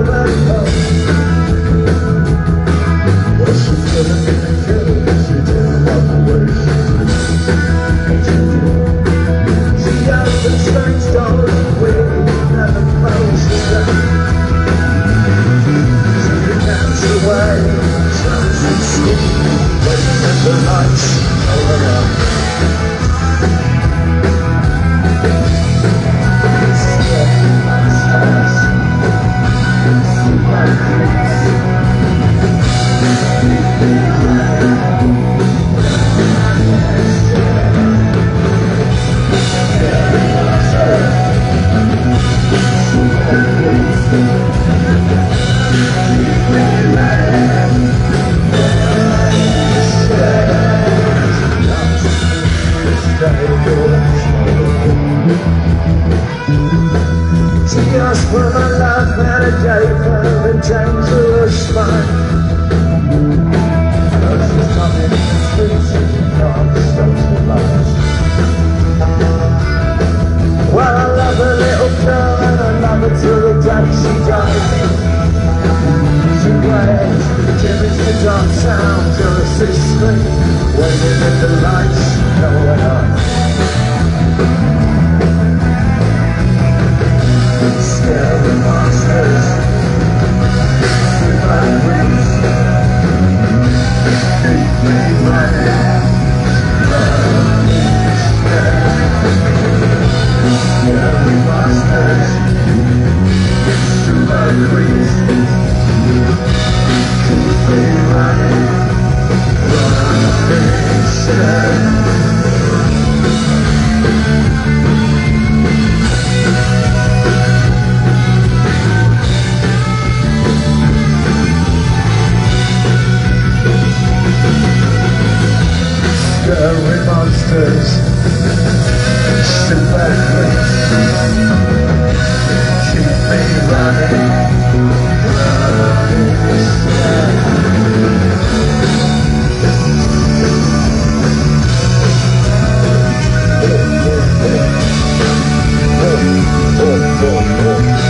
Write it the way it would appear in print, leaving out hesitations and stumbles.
She asked for my love and I gave her a dangerous smile. Now she's coming to the streets and she can't stop the lights. Well, I love a little girl and I love her till the day she dies. She plays gimmicks the dark sounds of a sister, waiting in the lights, going up. Scary monsters, my wings, keep me running. Scary monsters, my wings, keep me running. Scary monsters, super quick, keep me running, running,